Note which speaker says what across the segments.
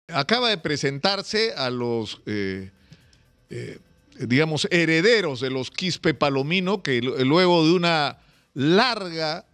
Speaker 1: Acaba de presentarse a los, digamos, herederos de los Quispe Palomino, que luego de una larga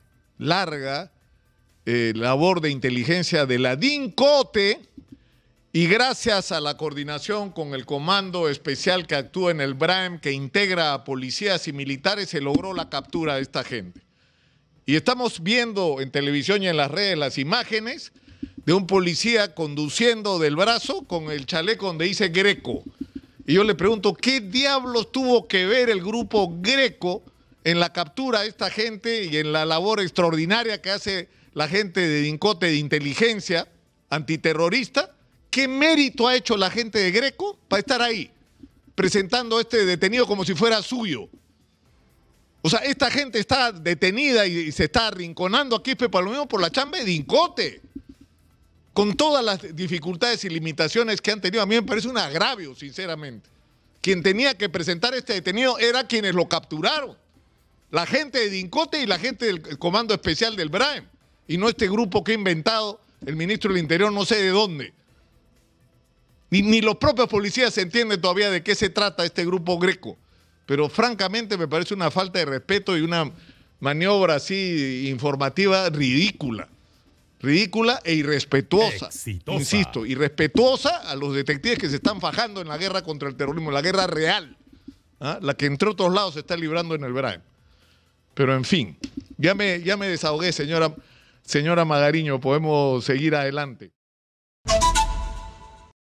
Speaker 1: labor de inteligencia de la DINCOTE, y gracias a la coordinación con el Comando Especial que actúa en el BRAEM, que integra a policías y militares, se logró la captura de esta gente. Y estamos viendo en televisión y en las redes las imágenes de un policía conduciendo del brazo con el chaleco donde dice Greco. Y yo le pregunto, ¿qué diablos tuvo que ver el grupo Greco en la captura de esta gente y en la labor extraordinaria que hace la gente de DINCOTE de inteligencia antiterrorista? ¿Qué mérito ha hecho la gente de Greco para estar ahí, presentando a este detenido como si fuera suyo? O sea, esta gente está detenida y se está arrinconando aquí por lo mismo por la chamba de DINCOTE, con todas las dificultades y limitaciones que han tenido. A mí me parece un agravio, sinceramente. Quien tenía que presentar a este detenido era quienes lo capturaron, la gente de DINCOTE y la gente del Comando Especial del BRAEM, y no este grupo que ha inventado el ministro del Interior no sé de dónde. Ni los propios policías se entienden todavía de qué se trata este grupo Greco. Pero francamente me parece una falta de respeto y una maniobra así informativa ridícula. Ridícula e irrespetuosa. Exitosa. Insisto, irrespetuosa a los detectives que se están fajando en la guerra contra el terrorismo, la guerra real, la que entre otros lados se está librando en el BRAEM. Pero en fin, ya me desahogué, señora Magariño, podemos seguir adelante.